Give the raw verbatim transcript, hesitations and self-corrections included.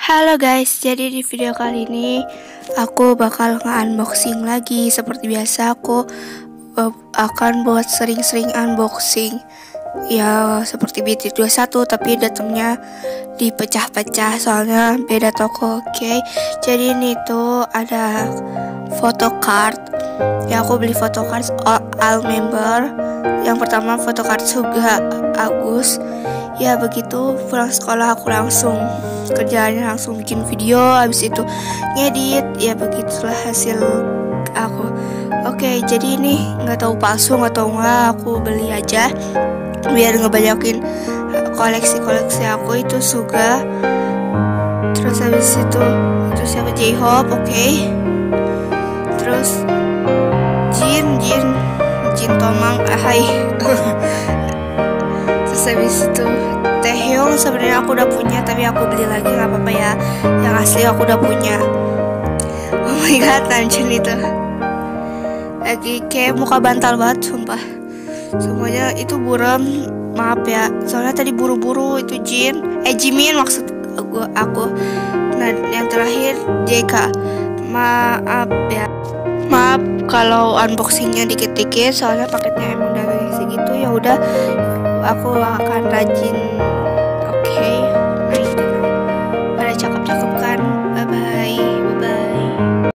Halo guys, jadi di video kali ini aku bakal nge-unboxing lagi. Seperti biasa aku uh, akan buat sering-sering unboxing. Ya seperti B T dua puluh satu tapi datangnya dipecah-pecah soalnya beda toko. Oke okay? Jadi ini tuh ada photocard. Ya aku beli photocard all, all member. Yang pertama photocard Suga Agus. Ya begitu pulang sekolah aku langsung kerjaannya langsung bikin video, habis itu ngedit. Ya begitulah hasil aku. Oke, jadi ini nggak tahu palsu nggak tahu nggak, aku beli aja biar ngebanyakin koleksi-koleksi aku. Itu Suga, terus habis itu itu siapa, J-Hope, oke okay. Terus Jin Jin Jin Tomang, ah, hai. Terus habis itu Taehyung, sebenarnya aku udah punya tapi aku beli lagi, nggak apa-apa ya. Yang asli aku udah punya. Oh my god, Namjoon itu lagi kayak muka bantal banget, sumpah. Semuanya itu buram, maaf ya. Soalnya tadi buru-buru. Itu Jin, eh Jimin maksud aku. aku. Nah yang terakhir J K. Maaf ya. Maaf kalau unboxingnya dikit-dikit, soalnya paketnya emang dari segitu. Ya udah, aku akan rajin